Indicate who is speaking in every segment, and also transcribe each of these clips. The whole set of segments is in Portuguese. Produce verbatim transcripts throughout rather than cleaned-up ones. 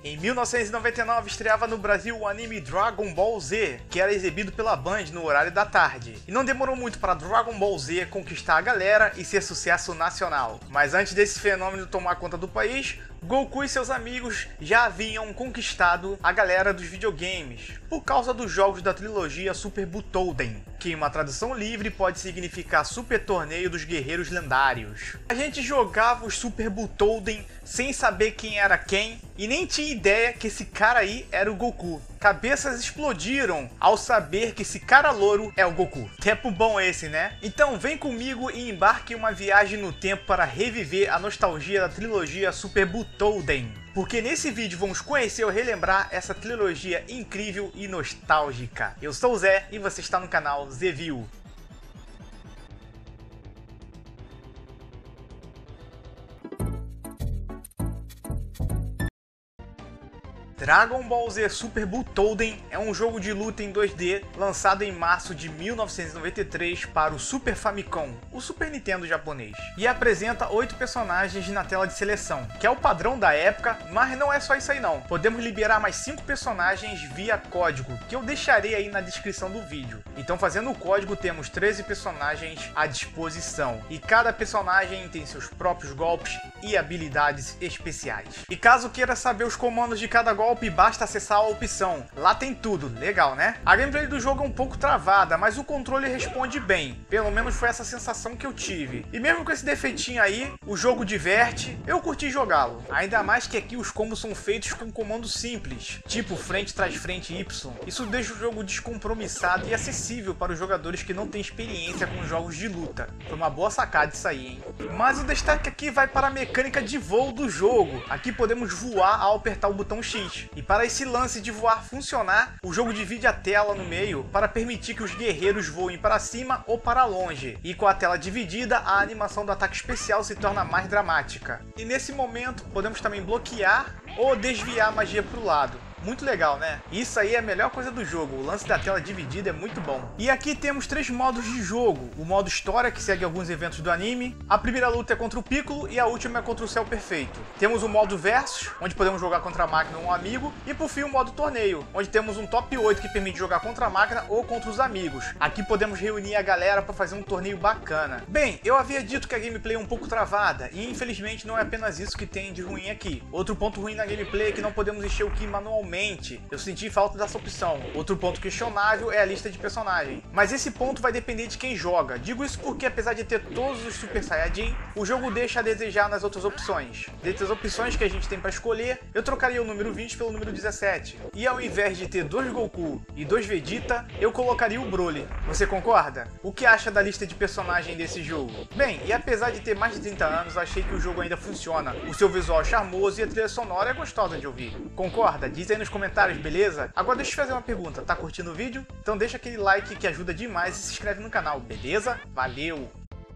Speaker 1: Em mil novecentos e noventa e nove estreava no Brasil o anime Dragon Ball Z, que era exibido pela Band no horário da tarde. E não demorou muito para Dragon Ball Z conquistar a galera e ser sucesso nacional. Mas antes desse fenômeno tomar conta do país, Goku e seus amigos já haviam conquistado a galera dos videogames, por causa dos jogos da trilogia Super Butoden, que em uma tradução livre pode significar Super Torneio dos Guerreiros Lendários. A gente jogava os Super Butoden sem saber quem era quem e nem tinha ideia que esse cara aí era o Goku. Cabeças explodiram ao saber que esse cara louro é o Goku. Tempo bom esse, né? Então vem comigo e embarque em uma viagem no tempo para reviver a nostalgia da trilogia Super Butoden. Porque nesse vídeo vamos conhecer ou relembrar essa trilogia incrível e nostálgica. Eu sou o Zé e você está no canal Zeview. Dragon Ball Z Super Butoden é um jogo de luta em dois D lançado em março de mil novecentos e noventa e três para o Super Famicom, o Super Nintendo japonês, e apresenta oito personagens na tela de seleção, que é o padrão da época, mas não é só isso aí não. Podemos liberar mais cinco personagens via código, que eu deixarei aí na descrição do vídeo. Então fazendo o código temos treze personagens à disposição, e cada personagem tem seus próprios golpes e habilidades especiais. E caso queira saber os comandos de cada golpe, basta acessar a opção. Lá tem tudo, legal, né? A gameplay do jogo é um pouco travada, mas o controle responde bem. Pelo menos foi essa sensação que eu tive. E mesmo com esse defeitinho aí, o jogo diverte, eu curti jogá-lo. Ainda mais que aqui os combos são feitos com comandos simples, tipo frente, trás, frente, Y. Isso deixa o jogo descompromissado e acessível para os jogadores que não têm experiência com jogos de luta. Foi uma boa sacada isso aí, hein? Mas o destaque aqui vai para a mecânica de voo do jogo. Aqui podemos voar ao apertar o botão X. E para esse lance de voar funcionar, o jogo divide a tela no meio para permitir que os guerreiros voem para cima ou para longe. E com a tela dividida, a animação do ataque especial se torna mais dramática. E nesse momento, podemos também bloquear ou desviar a magia para o lado. Muito legal, né? Isso aí é a melhor coisa do jogo, o lance da tela dividida é muito bom. E aqui temos três modos de jogo. O modo história, que segue alguns eventos do anime. A primeira luta é contra o Piccolo e a última é contra o Céu Perfeito. Temos o modo versus, onde podemos jogar contra a máquina ou um amigo. E por fim o modo torneio, onde temos um top oito que permite jogar contra a máquina ou contra os amigos. Aqui podemos reunir a galera para fazer um torneio bacana. Bem, eu havia dito que a gameplay é um pouco travada, e infelizmente não é apenas isso que tem de ruim aqui. Outro ponto ruim na gameplay é que não podemos encher o Ki manualmente. Eu senti falta dessa opção. Outro ponto questionável é a lista de personagens. Mas esse ponto vai depender de quem joga. Digo isso porque apesar de ter todos os Super Saiyajin, o jogo deixa a desejar nas outras opções. Dentre as opções que a gente tem para escolher, eu trocaria o número vinte pelo número dezessete. E ao invés de ter dois Goku e dois Vegeta, eu colocaria o Broly. Você concorda? O que acha da lista de personagem desse jogo? Bem, e apesar de ter mais de trinta anos, achei que o jogo ainda funciona. O seu visual é charmoso e a trilha sonora é gostosa de ouvir. Concorda? Diz aí nos comentários, beleza? Agora deixa eu te fazer uma pergunta, tá curtindo o vídeo? Então deixa aquele like que ajuda demais e se inscreve no canal, beleza? Valeu!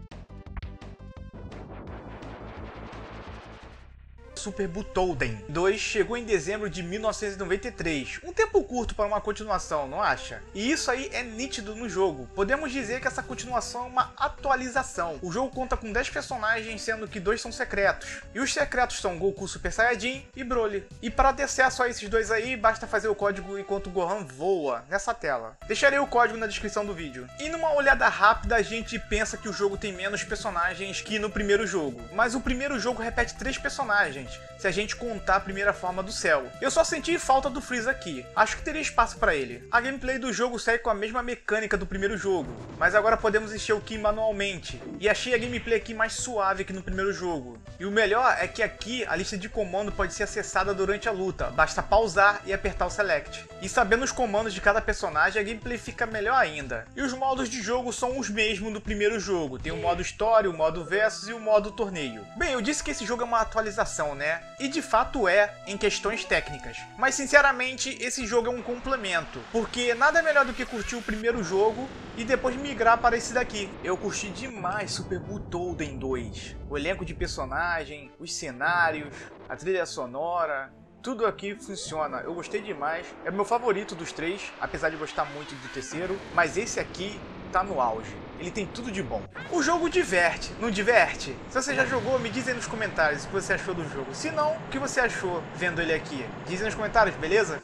Speaker 1: Super Butoden dois chegou em dezembro de mil novecentos e noventa e três, um tempo curto para uma continuação, não acha? E isso aí é nítido no jogo. Podemos dizer que essa continuação é uma atualização. O jogo conta com dez personagens, sendo que dois são secretos. E os secretos são Goku Super Saiyajin e Broly. E para ter acesso a esses dois aí, basta fazer o código enquanto o Gohan voa nessa tela. Deixarei o código na descrição do vídeo. E numa olhada rápida, a gente pensa que o jogo tem menos personagens que no primeiro jogo. Mas o primeiro jogo repete três personagens, se a gente contar a primeira forma do céu. Eu só senti falta do Freeza aqui. Acho que teria espaço para ele. A gameplay do jogo segue com a mesma mecânica do primeiro jogo, mas agora podemos encher o Ki manualmente. E achei a gameplay aqui mais suave que no primeiro jogo. E o melhor é que aqui a lista de comando pode ser acessada durante a luta. Basta pausar e apertar o Select. E sabendo os comandos de cada personagem, a gameplay fica melhor ainda. E os modos de jogo são os mesmos do primeiro jogo. Tem o modo história, o modo versus e o modo torneio. Bem, eu disse que esse jogo é uma atualização, né? E de fato é, em questões técnicas. Mas sinceramente, esse jogo é um complemento, porque nada é melhor do que curtir o primeiro jogo e depois migrar para esse daqui. Eu curti demais Super Butoden dois. O elenco de personagem, os cenários, a trilha sonora, tudo aqui funciona. Eu gostei demais. É o meu favorito dos três, apesar de gostar muito do terceiro, mas esse aqui tá no auge. ele tem tudo de bom. O jogo diverte, não diverte? Se você já jogou, me diz aí nos comentários o que você achou do jogo. Se não, o que você achou vendo ele aqui? Diz aí nos comentários, beleza?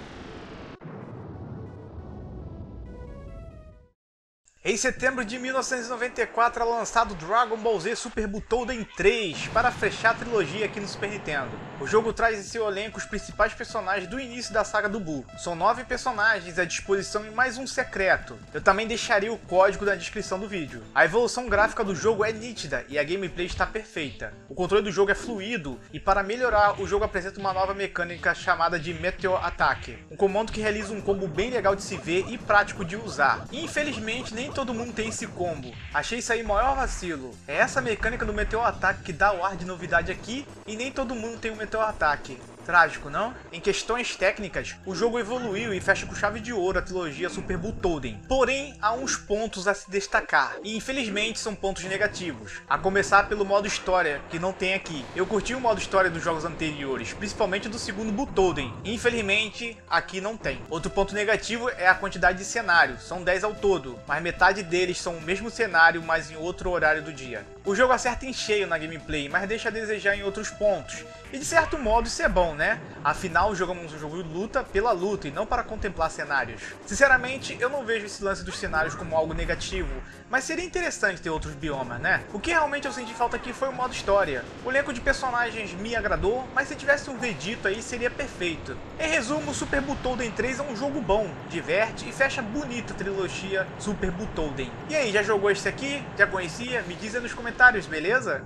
Speaker 1: Em setembro de mil novecentos e noventa e quatro é lançado Dragon Ball Z Super Butoden três para fechar a trilogia aqui no Super Nintendo. O jogo traz em seu elenco os principais personagens do início da saga do Buu. São nove personagens à disposição e mais um secreto. Eu também deixaria o código na descrição do vídeo. A evolução gráfica do jogo é nítida e a gameplay está perfeita. O controle do jogo é fluido e para melhorar o jogo apresenta uma nova mecânica chamada de Meteor Attack. Um comando que realiza um combo bem legal de se ver e prático de usar. E, infelizmente nem todo mundo tem esse combo. Achei isso aí o maior vacilo. É essa mecânica do Meteor Attack que dá o ar de novidade aqui e nem todo mundo tem o Meteor Attack. Trágico, não? Em questões técnicas, o jogo evoluiu e fecha com chave de ouro a trilogia Super Butoden. Porém, há uns pontos a se destacar, e infelizmente são pontos negativos. A começar pelo modo história, que não tem aqui. Eu curti o modo história dos jogos anteriores, principalmente do segundo Butoden. Infelizmente, aqui não tem. Outro ponto negativo é a quantidade de cenários, são dez ao todo, mas metade deles são o mesmo cenário, mas em outro horário do dia. O jogo acerta em cheio na gameplay, mas deixa a desejar em outros pontos. E de certo modo isso é bom, né? Afinal, jogamos um jogo de luta pela luta e não para contemplar cenários. Sinceramente, eu não vejo esse lance dos cenários como algo negativo, mas seria interessante ter outros biomas, né? O que realmente eu senti falta aqui foi o modo história. O elenco de personagens me agradou, mas se tivesse um Vegito aí seria perfeito. Em resumo, Super Butoden três é um jogo bom, diverte e fecha bonita a trilogia Super Butoden. E aí, já jogou esse aqui? Já conhecia? Me diz aí nos comentários, beleza?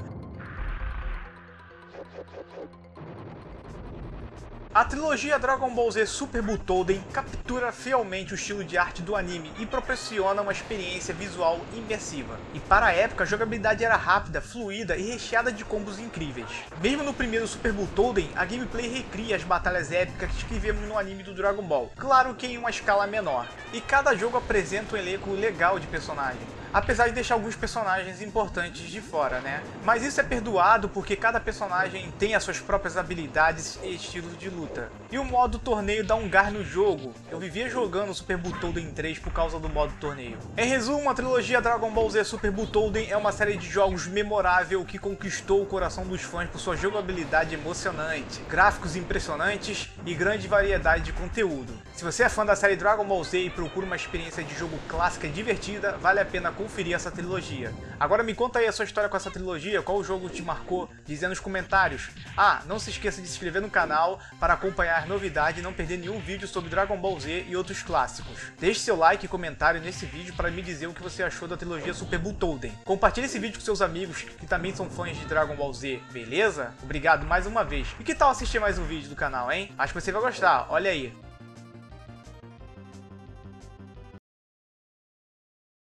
Speaker 1: A trilogia Dragon Ball Z Super Butoden captura fielmente o estilo de arte do anime e proporciona uma experiência visual imersiva. E para a época, a jogabilidade era rápida, fluida e recheada de combos incríveis. Mesmo no primeiro Super Butoden, a gameplay recria as batalhas épicas que vemos no anime do Dragon Ball, claro que em uma escala menor. E cada jogo apresenta um elenco legal de personagens, apesar de deixar alguns personagens importantes de fora, né? Mas isso é perdoado porque cada personagem tem as suas próprias habilidades e estilos de luta. E o modo torneio dá um gás no jogo. Eu vivia jogando Super Butoden três por causa do modo torneio. Em resumo, a trilogia Dragon Ball Z Super Butoden é uma série de jogos memorável que conquistou o coração dos fãs por sua jogabilidade emocionante, gráficos impressionantes e grande variedade de conteúdo. Se você é fã da série Dragon Ball Z e procura uma experiência de jogo clássica e divertida, vale a pena conferir essa trilogia. Agora me conta aí a sua história com essa trilogia, qual jogo te marcou, dizendo nos comentários. Ah, não se esqueça de se inscrever no canal para acompanhar novidades e não perder nenhum vídeo sobre Dragon Ball Z e outros clássicos. Deixe seu like e comentário nesse vídeo para me dizer o que você achou da trilogia Super Butoden. Compartilhe esse vídeo com seus amigos que também são fãs de Dragon Ball Z, beleza? Obrigado mais uma vez. E que tal assistir mais um vídeo do canal, hein? Acho que você vai gostar, olha aí.